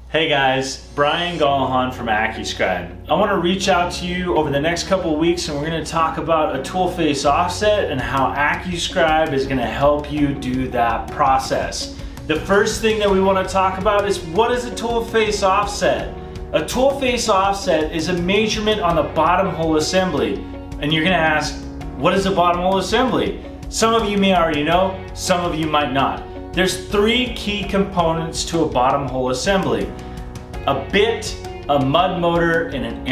Hey guys, Brian Gollehon from AccuScribe. I want to reach out to you over the next couple of weeks and we're going to talk about a tool face offset and how AccuScribe is going to help you do that process. The first thing that we want to talk about is what is a tool face offset? A tool face offset is a measurement on the bottom hole assembly. And you're going to ask, what is a bottom hole assembly? Some of you may already know, some of you might not. There's three key components to a bottom hole assembly: a bit, a mud motor, and an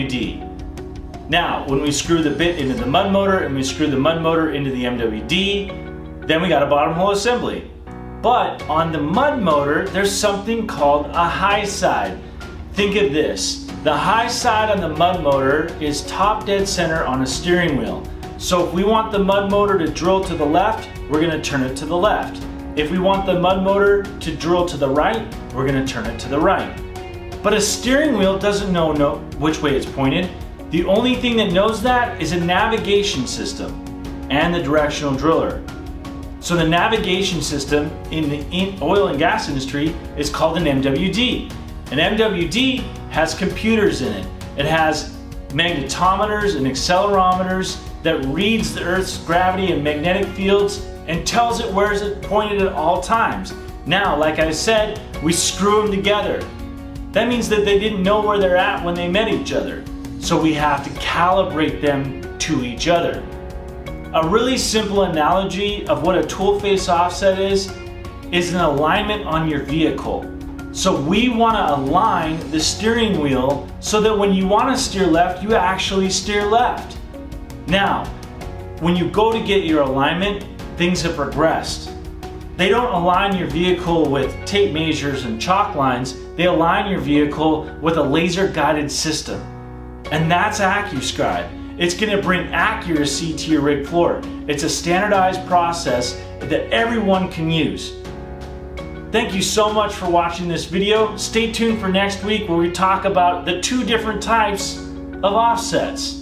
MWD. Now, when we screw the bit into the mud motor and we screw the mud motor into the MWD, then we got a bottom hole assembly. But on the mud motor, there's something called a high side. Think of this. The high side on the mud motor is top dead center on a steering wheel. So if we want the mud motor to drill to the left, we're going to turn it to the left. If we want the mud motor to drill to the right, we're going to turn it to the right. But a steering wheel doesn't know which way it's pointed. The only thing that knows that is a navigation system and the directional driller. So the navigation system in the oil and gas industry is called an MWD. An MWD has computers in it. It has magnetometers and accelerometers that reads the Earth's gravity and magnetic fields and tells it where it's pointed at all times. Now, like I said, we screw them together. That means that they didn't know where they're at when they met each other. So we have to calibrate them to each other. A really simple analogy of what a tool face offset is an alignment on your vehicle. So we want to align the steering wheel so that when you want to steer left, you actually steer left. Now, when you go to get your alignment, things have progressed. They don't align your vehicle with tape measures and chalk lines. They align your vehicle with a laser guided system. And that's AccuScribe. It's going to bring accuracy to your rig floor. It's a standardized process that everyone can use. Thank you so much for watching this video. Stay tuned for next week where we talk about the two different types of offsets.